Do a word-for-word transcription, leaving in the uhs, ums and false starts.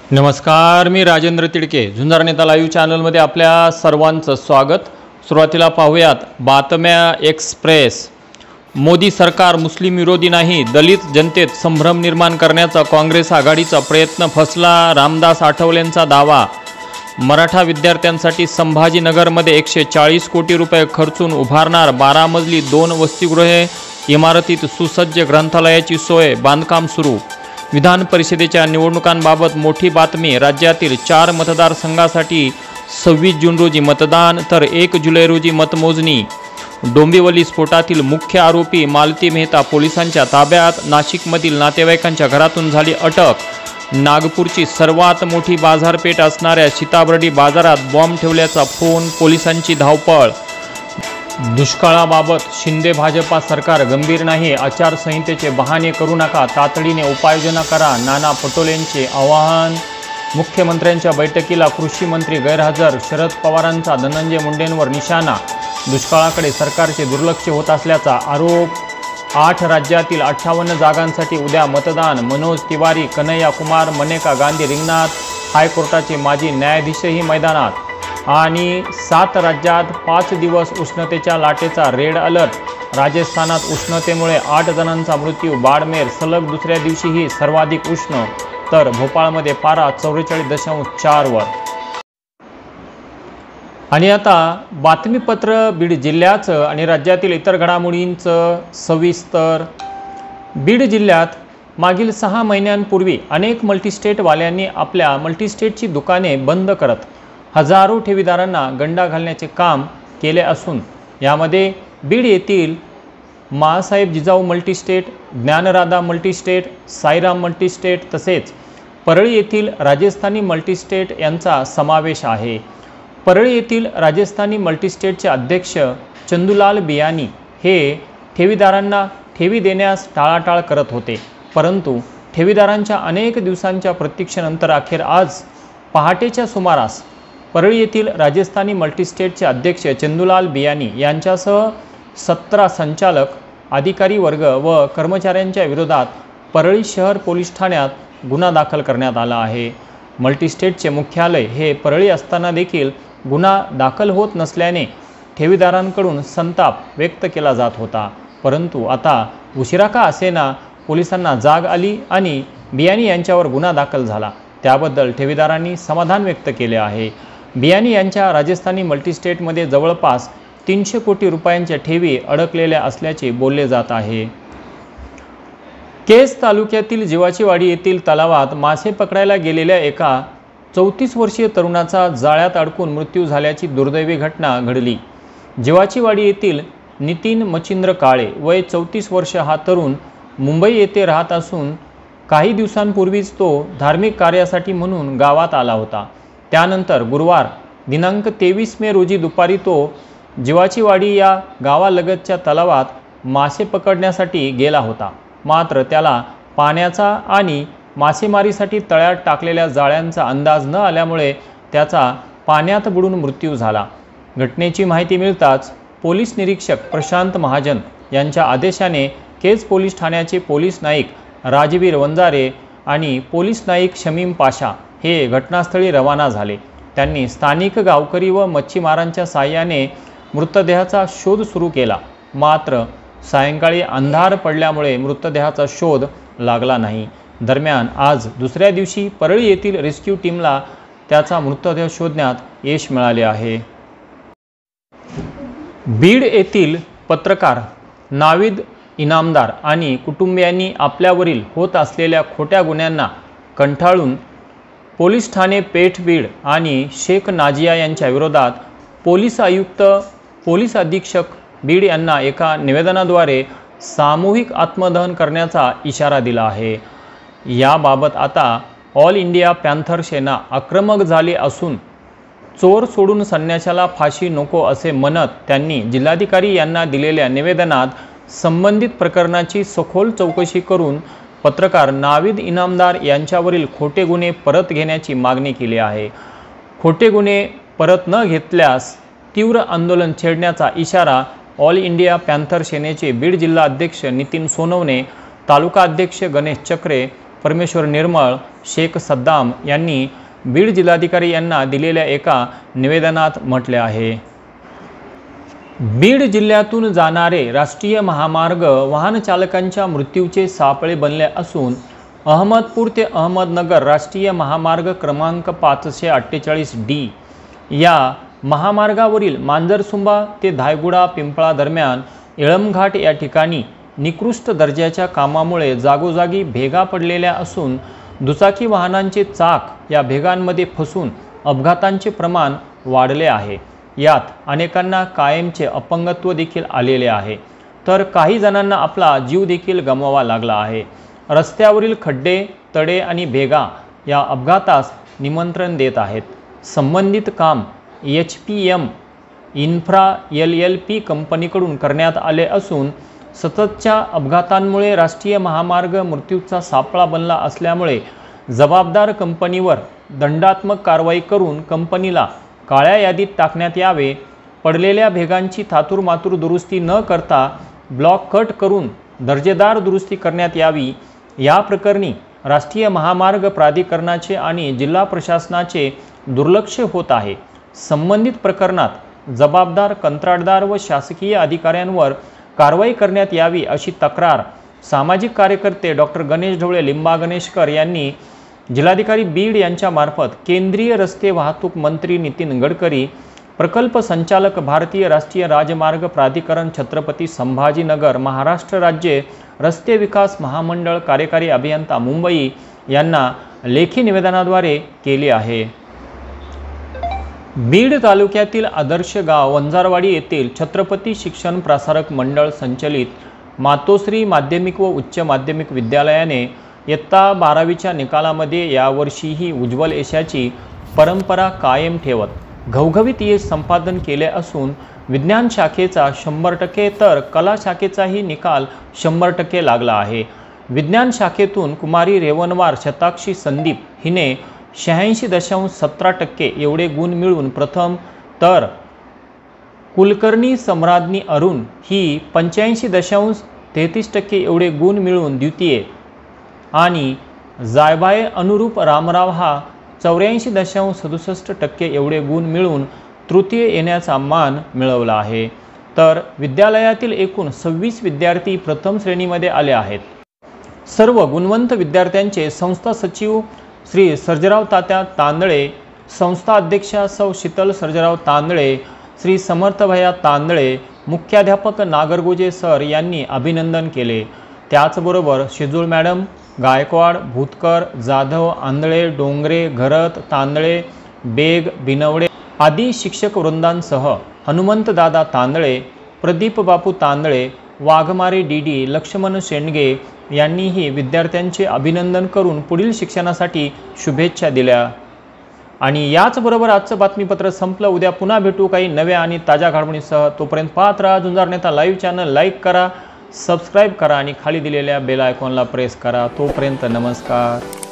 नमस्कार, मी राजेंद्र तिडके, झुंजार नेता लाईव्ह चॅनलमध्ये आपल्या सर्वांचं स्वागत। सुरुवातीला पाहूयात बातम्या एक्सप्रेस। मोदी सरकार मुस्लिम विरोधी नाही, दलित जनतेत संभ्रम निर्माण करण्याचा काँग्रेस आघाडीचा प्रयत्न फसला, रामदास आठवलेंचा दावा। मराठा विद्यार्थ्यांसाठी संभाजीनगरमध्ये एकशे चाळीस कोटी रुपये खर्चून उभारणार बारा मजली दोन वसतिगृहे, इमारतीत सुसज्ज ग्रंथालयाची सोय, बांधकाम सुरू। विधान परिषदेच्या निवडणुकांबाबत मोठी बातमी। राज्यातील चार मतदारसंघासाठी सव्वीस जून रोजी मतदान, तर एक जुलै रोजी मतमोजणी। डोंबिवली स्फोटातील मुख्य आरोपी मालती मेहता पोलिसांच्या ताब्यात, नाशिकमधील नातेवाईकांच्या घरातून झाली अटक। नागपूरची सर्वात मोठी बाजारपेठ असणाऱ्या सीताबर्डी बाजारात बॉम्ब ठेवल्याचा फोन, पोलिसांची धावपळ। दुष्काळाबाबत शिंदे भाजपा सरकार गंभीर नाही, आचारसंहितेचे बहाणे करू नका, तातडीने उपाययोजना करा, नाना पटोलेंचे आवाहन। मुख्यमंत्र्यांच्या बैठकीला कृषी मंत्री गैरहजर, शरद पवारांचा धनंजय मुंडेंवर निशाणा। दुष्काळाकडे सरकारचे दुर्लक्ष होत असल्याचा आरोप। आठ राज्यातील अठ्ठावन्न जागांसाठी उद्या मतदान। मनोज तिवारी, कन्हैया कुमार, मनेका गांधी रिंगणात, हायकोर्टाचे माजी न्यायाधीशही मैदानात। आणि सात राज्यात पाच दिवस उष्णतेच्या लाटेचा रेड अलर्ट। राजस्थानात उष्णतेमुळे आठ जणांचा मृत्यू, बाडमेर सलग दुसऱ्या दिवशीही सर्वाधिक उष्ण, तर भोपाळमध्ये पारा चौवेचाळीस दशांश चार वर। आणि आता बातमीपत्र बीड जिल्ह्याचं आणि राज्यातील इतर घडामोडींचं सविस्तर। बीड जिल्ह्यात मागील सहा महिन्यांपूर्वी अनेक मल्टीस्टेटवाल्यांनी आपल्या मल्टीस्टेटची दुकाने बंद करत हजारो ठेवीदारांना गंडा घालण्याचे काम केले असून यामध्ये बीड येथील Maasaheb Jijau multistate, Dnyanradha multistate, Sairam multistate तसेच परळी येथील राजस्थानी मल्टीस्टेट यांचा समावेश आहे। परळी येथील राजस्थानी मल्टीस्टेटचे अध्यक्ष चंदूलाल बियानी हे ठेवीदारांना ठेवी देण्यास टाळाटाळ करत होते, परंतु ठेवीदारांच्या अनेक दिवसांच्या प्रतीक्षेनंतर अखेर आज पहाटेच्या सुमारास परळी येथील राजस्थानी मल्टीस्टेटचे अध्यक्ष चंदूलाल बियानी यांच्यासह सतरा संचालक, अधिकारी वर्ग व कर्मचाऱ्यांच्या विरोधात परळी शहर पोलीस ठाण्यात गुन्हा दाखल करण्यात आला आहे। मल्टीस्टेटचे मुख्यालय हे परळी असताना देखील गुन्हा दाखल होत नसल्याने ठेवीदारांकडून संताप व्यक्त केला जात होता, परंतु आता उशिरा का असेना पोलिसांना जाग आली आणि बियानी यांच्यावर गुन्हा दाखल झाला, त्याबद्दल ठेवीदारांनी समाधान व्यक्त केले आहे। बियानी यांच्या राजस्थानी मल्टीस्टेटमध्ये जवळपास तीनशे कोटी रुपयांच्या ठेवी अडकलेल्या असल्याचे बोलले जात आहे। केज तालुक्यातील जिवाचीवाडी येथील तलावात मासे पकडायला गेलेल्या एका चौतीस वर्षीय तरुणाचा जाळ्यात अडकून मृत्यू झाल्याची दुर्दैवी घटना घडली। जिवाचीवाडी येथील नितीन मचिंद्र काळे वय चौतीस वर्ष हा तरुण मुंबई येथे राहत असून काही दिवसांपूर्वीच तो धार्मिक कार्यासाठी म्हणून गावात आला होता। त्यानंतर गुरुवार दिनांक तेवीस मे रोजी दुपारी तो जिवाचीवाडी या गावालगतच्या तलावात मासे पकडण्यासाठी गेला होता, मात्र त्याला पाण्याचा आणि मासेमारीसाठी तळ्यात टाकलेल्या जाळ्यांचा अंदाज न आल्यामुळे त्याचा पाण्यात बुडून मृत्यू झाला। घटनेची माहिती मिळताच पोलीस निरीक्षक प्रशांत महाजन यांच्या आदेशाने केज पोलीस ठाण्याचे पोलीस नाईक राजवीर वंजारे आणि पोलीस नाईक शमीम पाशा हे घटनास्थळी रवाना झाले। त्यांनी स्थानिक गावकरी व मच्छीमारांच्या साहाय्याने मृतदेहाचा शोध सुरू केला, मात्र सायंकाळी अंधार पडल्यामुळे मृतदेहाचा शोध लागला नाही। दरम्यान आज दुसऱ्या दिवशी परळी येथील रेस्क्यू टीमला त्याचा मृतदेह शोधण्यात यश मिळाले आहे। बीड येथील पत्रकार नाविद इनामदार आणि कुटुंबियांनी आपल्यावरील होत असलेल्या खोट्या गुन्ह्यांना कंटाळून पोलीस ठाणे पेठ बीड आणि शेख नाजिया यांच्या विरोधात पोलीस आयुक्त, पोलीस अधीक्षक बीड यांना एका निवेदनाद्वारे सामूहिक आत्मदहन करण्याचा इशारा दिला आहे। याबाबत आता ऑल इंडिया पॅन्थर सेना आक्रमक झाली असून चोर सोडून संन्याशाला फाशी नको असे म्हणत त्यांनी जिल्हाधिकारी यांना दिलेल्या निवेदनात संबंधित प्रकरणाची सखोल चौकशी करून पत्रकार नाविद इनामदार यांच्यावरील खोटे गुन्हे परत घेण्याची मागणी केली आहे। खोटे गुन्हे परत न घेतल्यास तीव्र आंदोलन छेडण्याचा इशारा ऑल इंडिया पॅन्थर सेनेचे बीड जिल्हा अध्यक्ष नितीन सोनवणे, तालुका अध्यक्ष गणेश चक्रे, परमेश्वर निर्मळ शेख सद्दाम यांनी बीड जिल्हाधिकारी यांना दिलेल्या एका निवेदनात म्हटले आहे. बीड जिल्ह्यातून जाणारे राष्ट्रीय महामार्ग वाहन चालकांच्या मृत्यूचे सापळे बनले असून अहमदपूर ते अहमदनगर राष्ट्रीय महामार्ग क्रमांक पाचशे अठ्ठेचाळीस डी या महामार्गावरील मांजरसुंबा ते धायगुडा पिंपळा दरम्यान इळमघाट या ठिकाणी निकृष्ट दर्जाच्या कामामुळे जागोजागी भेगा पडलेल्या असून दुचाकी वाहनांचे चाक या भेगांमध्ये फसून अपघातांचे प्रमाण वाढले आहे. यात अनेकांना कायमचे अपंगत्व देखील आलेले आहे, तर काही जणांना आपला जीव देखील गमवावा लागला आहे. रस्त्यावरील खड्डे, तडे आणि भेगा या अपघातास निमंत्रण देत आहेत. संबंधित काम H P M infra L L P कंपनीकडून करण्यात आले असून सततच्या अपघातांमुळे राष्ट्रीय महामार्ग मृत्यूचा सापळा बनला असल्यामुळे जबाबदार कंपनीवर दंडात्मक कारवाई करून कंपनीला काळ्या यादीत टाकण्यात यावे. पडलेल्या भेगांची थातूरमातूर दुरुस्ती न करता ब्लॉक कट करून दर्जेदार दुरुस्ती करण्यात यावी. या प्रकरणी राष्ट्रीय महामार्ग प्राधिकरणाचे आणि जिल्हा प्रशासनाचे दुर्लक्ष होत आहे. संबंधित प्रकरणात जबाबदार कंत्राटदार व शासकीय अधिकाऱ्यांवर कारवाई करण्यात यावी अशी तक्रार सामाजिक कार्यकर्ते डॉक्टर गणेश ढवळे लिंबा गणेशकर यांनी जिल्हाधिकारी बीड यांच्या मार्फत केंद्रीय रस्ते वाहतूक मंत्री नितीन गडकरी, प्रकल्प संचालक भारतीय राष्ट्रीय राजमार्ग प्राधिकरण छत्रपती संभाजीनगर महाराष्ट्र राज्य रस्ते विकास महामंडळ कार्यकारी अभियंता मुंबई यांना लेखी निवेदनाद्वारे केली आहे. बीड तालुक्यातील आदर्श गाव वंजारवाडी येथील छत्रपती शिक्षण प्रसारक मंडळ संचलित मातोश्री माध्यमिक व उच्च माध्यमिक विद्यालयाने इयत्ता बारावीच्या निकालामध्ये यावर्षीही उज्ज्वल यशाची परंपरा कायम ठेवत घवघवीत यश संपादन केले असून विज्ञान शाखेचा शंभर टक्के तर कला शाखेचाही निकाल शंभर टक्के लागला आहे. विज्ञान शाखेतून कुमारी रेवणवार शताक्षी संदीप हिने शहाऐंशी दशांश सतरा टक्के एवढे गुण मिळून प्रथम, तर कुलकर्णी सम्राज्ञी अरुण ही पंच्याऐंशी दशांश तेहतीस टक्के एवढे गुण मिळून द्वितीय आणि जायबाई अनुरूप रामराव हा चौऱ्याऐंशी दशांश सदुसष्ट टक्के एवढे गुण मिळून तृतीय येण्याचा मान मिळवला आहे. तर विद्यालयातील एकूण सव्वीस विद्यार्थी प्रथम श्रेणीमध्ये आले आहेत. सर्व गुणवंत विद्यार्थ्यांचे संस्था सचिव श्री सर्जेराव तात्या तांदळे, संस्था अध्यक्षा सौ शीतल सर्जेराव तांदळे, श्री समर्थभया तांदळे, मुख्याध्यापक नागरगोजे सर यांनी अभिनंदन केले. त्याचबरोबर शेजूळ मॅडम, गायकवाड, भूतकर, जाधव, आंधळे, डोंगरे, घरत, तांदळे, बेग, बिनवडे आदी शिक्षक वृंदांसह हनुमंतदादा तांदळे, प्रदीप बापू तांदळे, वाघमारे डी डी, लक्ष्मण शेंडगे यांनीही विद्यार्थ्यांचे अभिनंदन करून पुढील शिक्षणासाठी शुभेच्छा दिल्या. आणि याचबरोबर आजचं बातमीपत्र संपलं. उद्या पुन्हा भेटू काही नव्या आणि ताज्या घडामोडींसह. तोपर्यंत पाहत राहा Zunjar Neta live channel. Like करा, सबस्क्राईब करा आणि खाली दिलेल्या बेल आयकॉनला प्रेस करा. तोपर्यंत नमस्कार.